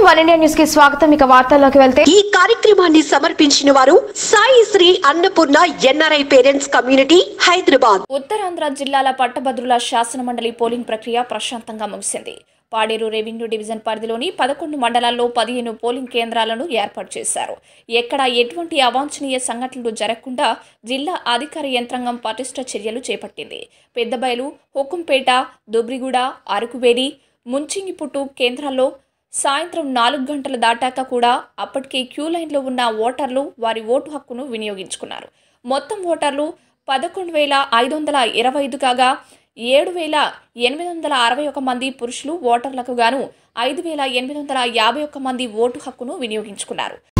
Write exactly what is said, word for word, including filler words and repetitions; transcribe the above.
One India news కి స్వాగతం. ఇక వార్తల్లోకి వెళ్తే ఈ కార్యక్రమాన్ని సమర్పించిన వారు Sai Sri Annapurna NRI parents community Hyderabad. Uttarandhra జిల్లాల పట్టభద్రుల శాసన మండలి పోలింగ్ ప్రక్రియ ప్రశాంతంగా ముగిసింది. పాడేరు రెవెన్యూ డివిజన్ పరిధిలోని పదకొండు మండలాల్లో పదిహేను పోలింగ్ కేంద్రాలను ఏర్పాటు చేశారు. ఎక్కడా ఎటువంటి అవాంఛనీయ సంఘటనలు జరగకుండా జిల్లా అధికార యంత్రాంగం పటిష్ట చర్యలు చేపట్టింది. పెద్దబయలు, హుకుంపేట, దుబ్రిగూడ, అరకువేలి, ముంచింగిపుట్టు కేంద్రాల్లో సాయంత్రం నాలుగు గంటలు దాటాక కూడా అప్పటికే క్యూ లైన్లో ఉన్న ఓటర్లు వారి ఓటు హక్కును వినియోగించుకున్నారు. మొత్తం ఓటర్లు పదకొండు వేల ఐదు వందల ఇరవై ఐదు కాగా ఏడు వేల ఎనిమిది వందల అరవై ఒక మంది పురుషులు ఓటర్లకు గాను ఐదు వేల ఎనిమిది వందల యాభై ఒక్క మంది ఓటు హక్కును వినియోగించుకున్నారు.